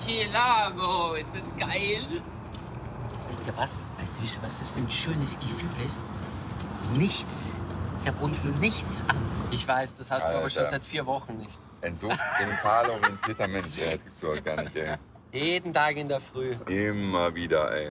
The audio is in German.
Murcielago, ist das geil? Weißt du was? Weißt du, was das für ein schönes Gefühl ist? Nichts. Ich habe unten nichts an. Ich weiß, das hast du aber schon seit 4 Wochen nicht. Ein so genital orientierter Mensch, ey. Das gibt's doch gar nicht, ey. Jeden Tag in der Früh. Immer wieder, ey.